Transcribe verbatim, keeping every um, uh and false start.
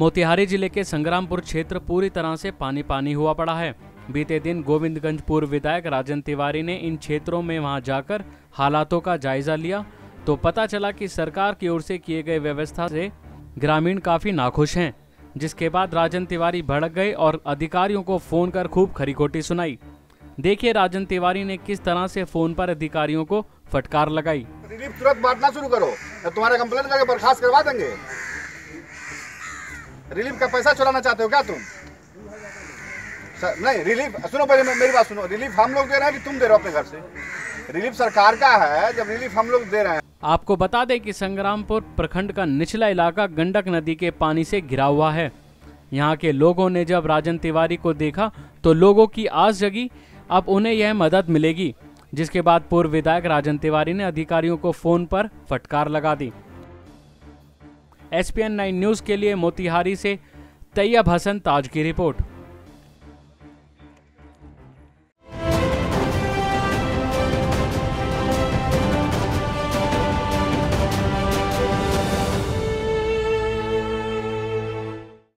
मोतिहारी जिले के संग्रामपुर क्षेत्र पूरी तरह से पानी पानी हुआ पड़ा है। बीते दिन गोविंदगंज पूर्व विधायक राजन तिवारी ने इन क्षेत्रों में वहां जाकर हालातों का जायजा लिया तो पता चला कि सरकार की ओर से किए गए व्यवस्था से ग्रामीण काफी नाखुश हैं। जिसके बाद राजन तिवारी भड़क गए और अधिकारियों को फोन कर खूब खरीखोटी सुनाई। देखिए राजन तिवारी ने किस तरह से फोन पर अधिकारियों को फटकार लगाई। रिलीफ तुरंत बांटना शुरू करो, तुम्हारा कंप्लेंट करके बर्खास्त करवा देंगे। रिलीफ का पैसा चुराना चाहते हो क्या तुम? नहीं, रिलीफ सुनो, पहले मेरी बात सुनो। रिलीफ हम लोग दे रहे हैं कि तुम दे रहे हो अपने घर से? रिलीफ सरकार का है, जब रिलीफ हम लोग दे रहे हैं। आपको बता दें कि संग्रामपुर प्रखंड का निचला इलाका गंडक नदी के पानी से घिरा हुआ है। यहाँ के लोगों ने जब राजन तिवारी को देखा तो लोगों की आस जगी, अब उन्हें यह मदद मिलेगी। जिसके बाद पूर्व विधायक राजन तिवारी ने अधिकारियों को फोन पर फटकार लगा दी। S P N nine news के लिए मोतिहारी से तैयब हसन ताज की रिपोर्ट।